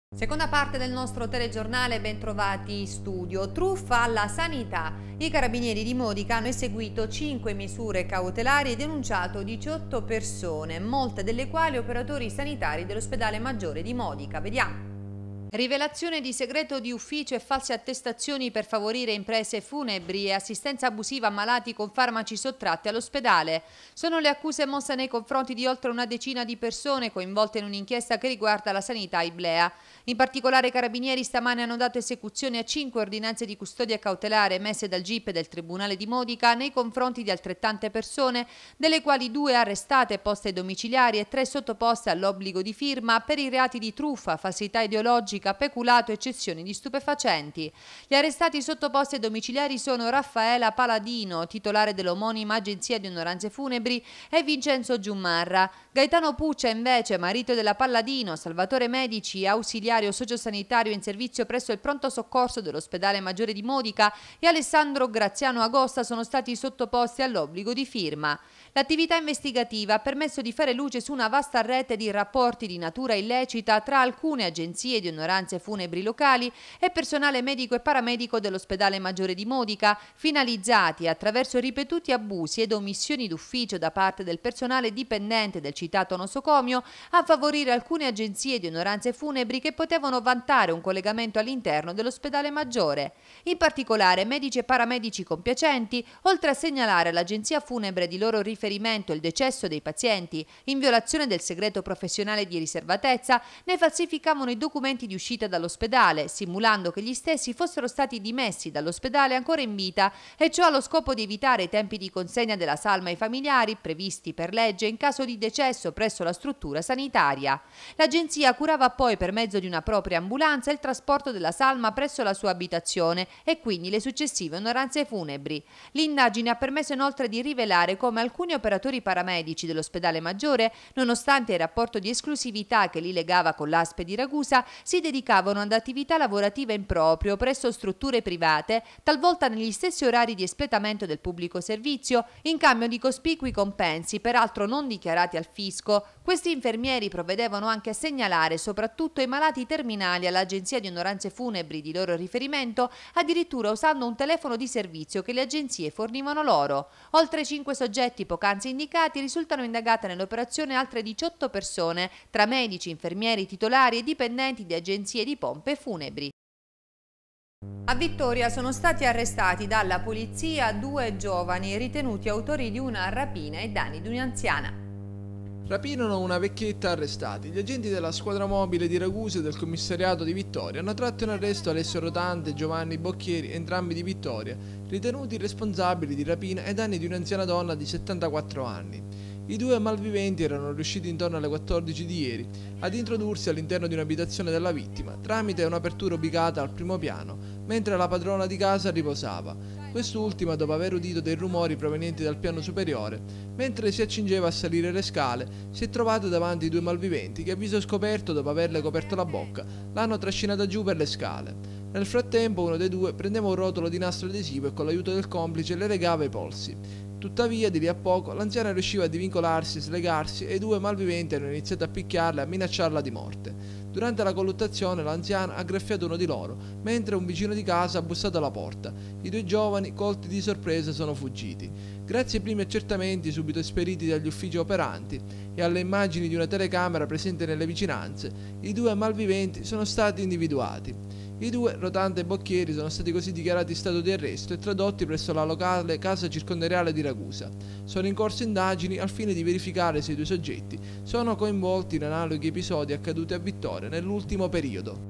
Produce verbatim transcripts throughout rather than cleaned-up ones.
Seconda parte del nostro telegiornale, bentrovati in studio. Truffa alla sanità. I carabinieri di Modica hanno eseguito cinque misure cautelari e denunciato diciotto persone, molte delle quali operatori sanitari dell'ospedale maggiore di Modica. Vediamo. Rivelazione di segreto di ufficio e false attestazioni per favorire imprese funebri e assistenza abusiva a malati con farmaci sottratti all'ospedale. Sono le accuse mosse nei confronti di oltre una decina di persone coinvolte in un'inchiesta che riguarda la sanità Iblea. In particolare i carabinieri stamane hanno dato esecuzione a cinque ordinanze di custodia cautelare emesse dal G I P e del Tribunale di Modica nei confronti di altrettante persone, delle quali due arrestate e poste domiciliari e tre sottoposte all'obbligo di firma per i reati di truffa, falsità ideologica, peculato e cessioni di stupefacenti. Gli arrestati sottoposti ai domiciliari sono Raffaela Paladino, titolare dell'omonima agenzia di onoranze funebri, e Vincenzo Giummarra. Gaetano Puccia, invece, marito della Palladino, Salvatore Medici, ausiliario sociosanitario in servizio presso il pronto soccorso dell'ospedale maggiore di Modica, e Alessandro Graziano Agosta sono stati sottoposti all'obbligo di firma. L'attività investigativa ha permesso di fare luce su una vasta rete di rapporti di natura illecita tra alcune agenzie di onoranze funebri locali e personale medico e paramedico dell'ospedale maggiore di Modica, finalizzati attraverso ripetuti abusi ed omissioni d'ufficio da parte del personale dipendente del citato nosocomio a favorire alcune agenzie di onoranze funebri che potevano vantare un collegamento all'interno dell'ospedale maggiore. In particolare medici e paramedici compiacenti, oltre a segnalare all'agenzia funebre di loro riferimento il decesso dei pazienti in violazione del segreto professionale di riservatezza, ne falsificavano i documenti di uscita dall'ospedale, simulando che gli stessi fossero stati dimessi dall'ospedale ancora in vita, e ciò allo scopo di evitare i tempi di consegna della salma ai familiari previsti per legge in caso di decesso presso la struttura sanitaria. L'agenzia curava poi per mezzo di una propria ambulanza il trasporto della salma presso la sua abitazione e quindi le successive onoranze funebri. L'indagine ha permesso inoltre di rivelare come alcuni operatori paramedici dell'ospedale maggiore, nonostante il rapporto di esclusività che li legava con l'A S P E di Ragusa, si dedicavano ad attività lavorative in proprio presso strutture private, talvolta negli stessi orari di espletamento del pubblico servizio, in cambio di cospicui compensi, peraltro non dichiarati al fisco. Questi infermieri provvedevano anche a segnalare soprattutto i malati terminali all'agenzia di onoranze funebri di loro riferimento, addirittura usando un telefono di servizio che le agenzie fornivano loro. Oltre cinque soggetti poc'anzi indicati risultano indagate nell'operazione altre diciotto persone, tra medici, infermieri, titolari e dipendenti di agenzie di pompe funebri. A Vittoria sono stati arrestati dalla polizia due giovani ritenuti autori di una rapina ai danni di un'anziana. Rapinano una vecchietta arrestati. Gli agenti della squadra mobile di Ragusa e del commissariato di Vittoria hanno tratto in arresto Alessio Rotante e Giovanni Bocchieri, entrambi di Vittoria, ritenuti responsabili di rapina ai danni di un'anziana donna di settantaquattro anni. I due malviventi erano riusciti intorno alle quattordici di ieri ad introdursi all'interno di un'abitazione della vittima tramite un'apertura ubicata al primo piano, mentre la padrona di casa riposava. Quest'ultima, dopo aver udito dei rumori provenienti dal piano superiore, mentre si accingeva a salire le scale, si è trovata davanti ai due malviventi che, a viso scoperto, dopo averle coperto la bocca, l'hanno trascinata giù per le scale. Nel frattempo uno dei due prendeva un rotolo di nastro adesivo e con l'aiuto del complice le legava i polsi. Tuttavia, di lì a poco, l'anziana riusciva a divincolarsi, slegarsi e i due malviventi hanno iniziato a picchiarla e a minacciarla di morte. Durante la colluttazione l'anziana ha graffiato uno di loro, mentre un vicino di casa ha bussato alla porta. I due giovani, colti di sorpresa, sono fuggiti. Grazie ai primi accertamenti subito esperiti dagli uffici operanti e alle immagini di una telecamera presente nelle vicinanze, i due malviventi sono stati individuati. I due, Rotante e Bocchieri, sono stati così dichiarati in stato di arresto e tradotti presso la locale casa circondariale di Ragusa. Sono in corso indagini al fine di verificare se i due soggetti sono coinvolti in analoghi episodi accaduti a Vittoria nell'ultimo periodo.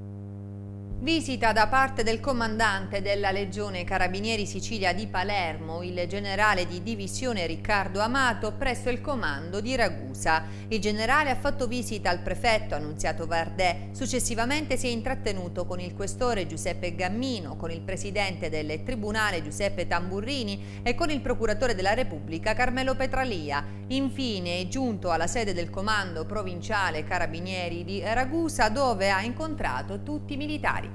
Visita da parte del comandante della Legione Carabinieri Sicilia di Palermo, il generale di divisione Riccardo Amato, presso il comando di Ragusa. Il generale ha fatto visita al prefetto Annunziato Vardè, successivamente si è intrattenuto con il questore Giuseppe Gammino, con il presidente del tribunale Giuseppe Tamburrini e con il procuratore della Repubblica Carmelo Petralia. Infine è giunto alla sede del comando provinciale Carabinieri di Ragusa, dove ha incontrato tutti i militari.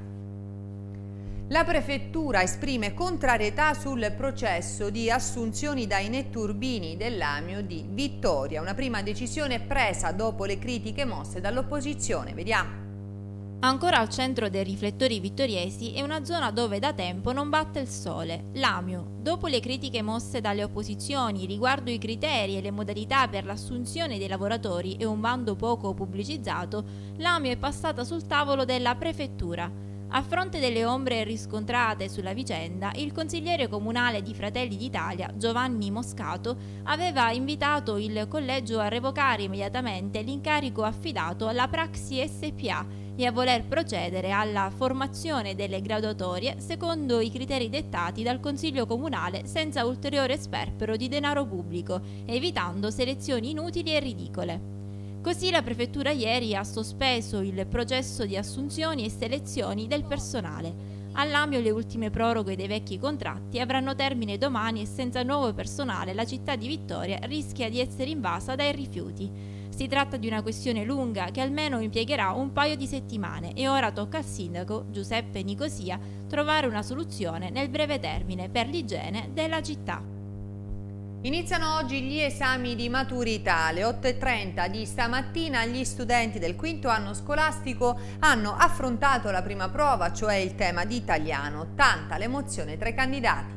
La prefettura esprime contrarietà sul processo di assunzioni dai netturbini dell'Amio di Vittoria, una prima decisione presa dopo le critiche mosse dall'opposizione. Vediamo. Ancora al centro dei riflettori vittoriesi è una zona dove da tempo non batte il sole, l'Amio. Dopo le critiche mosse dalle opposizioni riguardo i criteri e le modalità per l'assunzione dei lavoratori e un bando poco pubblicizzato, l'Amio è passata sul tavolo della prefettura. A fronte delle ombre riscontrate sulla vicenda, il consigliere comunale di Fratelli d'Italia, Giovanni Moscato, aveva invitato il collegio a revocare immediatamente l'incarico affidato alla Praxi S P A e a voler procedere alla formazione delle graduatorie secondo i criteri dettati dal Consiglio Comunale senza ulteriore sperpero di denaro pubblico, evitando selezioni inutili e ridicole. Così la prefettura ieri ha sospeso il processo di assunzioni e selezioni del personale. All'Amio le ultime proroghe dei vecchi contratti avranno termine domani e senza nuovo personale la città di Vittoria rischia di essere invasa dai rifiuti. Si tratta di una questione lunga che almeno impiegherà un paio di settimane e ora tocca al sindaco Giuseppe Nicosia trovare una soluzione nel breve termine per l'igiene della città. Iniziano oggi gli esami di maturità. Alle otto e trenta di stamattina gli studenti del quinto anno scolastico hanno affrontato la prima prova, cioè il tema di italiano. Tanta l'emozione tra i candidati.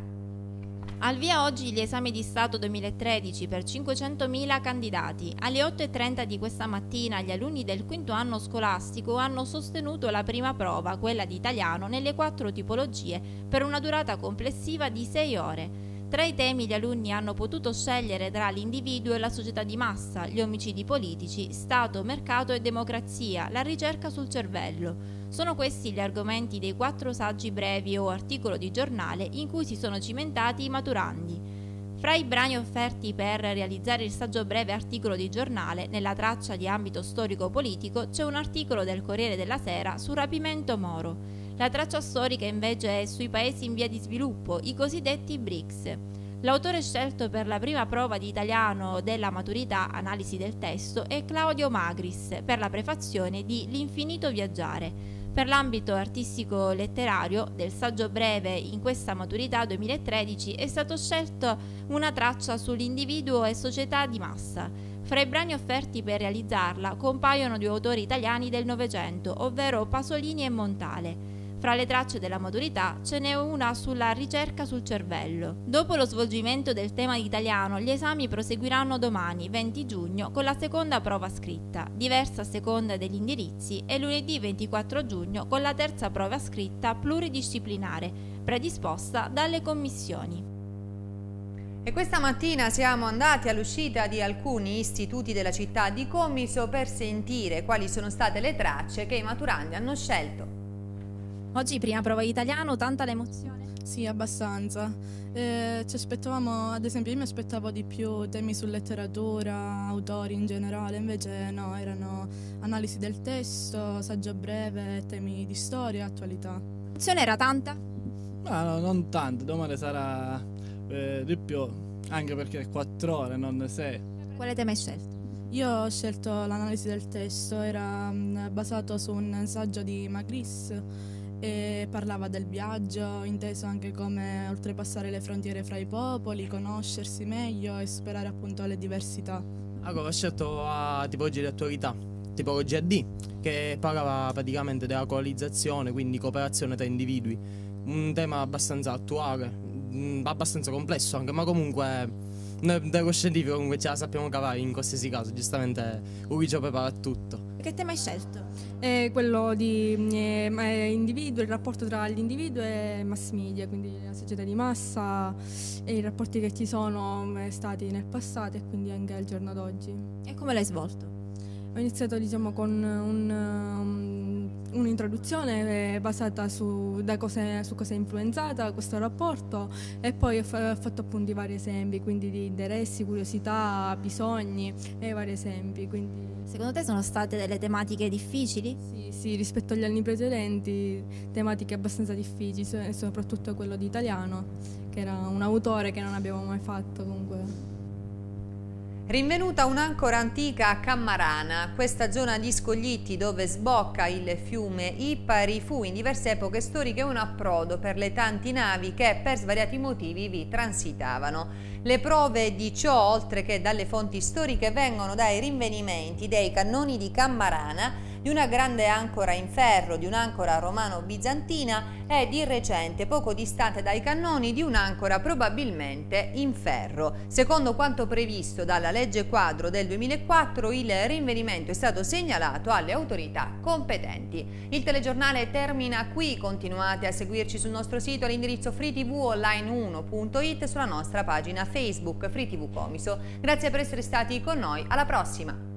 Al via oggi gli esami di Stato duemilatredici per cinquecentomila candidati. Alle otto e trenta di questa mattina gli alunni del quinto anno scolastico hanno sostenuto la prima prova, quella di italiano, nelle quattro tipologie per una durata complessiva di sei ore. Tra i temi gli alunni hanno potuto scegliere tra l'individuo e la società di massa, gli omicidi politici, Stato, mercato e democrazia, la ricerca sul cervello. Sono questi gli argomenti dei quattro saggi brevi o articolo di giornale in cui si sono cimentati i maturandi. Fra i brani offerti per realizzare il saggio breve articolo di giornale, nella traccia di ambito storico-politico c'è un articolo del Corriere della Sera sul rapimento Moro. La traccia storica invece è sui paesi in via di sviluppo, i cosiddetti B R I C S. L'autore scelto per la prima prova di italiano della maturità analisi del testo è Claudio Magris per la prefazione di L'infinito viaggiare. Per l'ambito artistico-letterario del saggio breve in questa maturità duemilatredici è stato scelto una traccia sull'individuo e società di massa. Fra i brani offerti per realizzarla compaiono due autori italiani del Novecento, ovvero Pasolini e Montale. Fra le tracce della maturità ce n'è una sulla ricerca sul cervello. Dopo lo svolgimento del tema di italiano, gli esami proseguiranno domani, venti giugno, con la seconda prova scritta, diversa a seconda degli indirizzi, e lunedì ventiquattro giugno con la terza prova scritta pluridisciplinare, predisposta dalle commissioni. E questa mattina siamo andati all'uscita di alcuni istituti della città di Comiso per sentire quali sono state le tracce che i maturandi hanno scelto. Oggi prima prova di italiano, tanta l'emozione? Sì, abbastanza. Eh, ci aspettavamo, ad esempio io mi aspettavo di più temi su letteratura, autori in generale, invece no, erano analisi del testo, saggio breve, temi di storia, attualità. L'emozione era tanta? Ma no, non tanto, domani sarà eh, di più, anche perché è quattro ore, non sei. Quale tema hai scelto? Io ho scelto l'analisi del testo, era mh, basato su un saggio di Magris e parlava del viaggio, inteso anche come oltrepassare le frontiere fra i popoli, conoscersi meglio e superare appunto le diversità. Allora, ho scelto la tipologia di attualità, tipologia D, che parlava praticamente della coalizzazione, quindi cooperazione tra individui. Un tema abbastanza attuale, mh, abbastanza complesso anche, ma comunque noi dello scientifico comunque ce la sappiamo cavare in qualsiasi caso, giustamente un liceo prepara tutto. Che tema hai scelto? È quello di eh, individuo, il rapporto tra l'individuo e mass media, quindi la società di massa e i rapporti che ci sono stati nel passato e quindi anche al giorno d'oggi. E come l'hai svolto? Ho iniziato diciamo con un, um, un'introduzione basata su, da cose, su cosa è influenzata questo rapporto e poi ho, fa, ho fatto appunto i vari esempi, quindi di interessi, curiosità, bisogni e vari esempi. Quindi... Secondo te sono state delle tematiche difficili? Sì, sì, rispetto agli anni precedenti, tematiche abbastanza difficili, soprattutto quello di italiano, che era un autore che non abbiamo mai fatto comunque. Rinvenuta un'ancora antica a Cammarana, questa zona di Scoglitti dove sbocca il fiume Ipari fu in diverse epoche storiche un approdo per le tanti navi che per svariati motivi vi transitavano. Le prove di ciò, oltre che dalle fonti storiche, vengono dai rinvenimenti dei cannoni di Cammarana di una grande ancora in ferro, di un'ancora romano-bizantina e di recente, poco distante dai cannoni, di un'ancora probabilmente in ferro. Secondo quanto previsto dalla legge quadro del duemilaquattro, il rinvenimento è stato segnalato alle autorità competenti. Il telegiornale termina qui, continuate a seguirci sul nostro sito all'indirizzo freetvonline uno punto it e sulla nostra pagina Facebook Free T V Comiso. Grazie per essere stati con noi, alla prossima!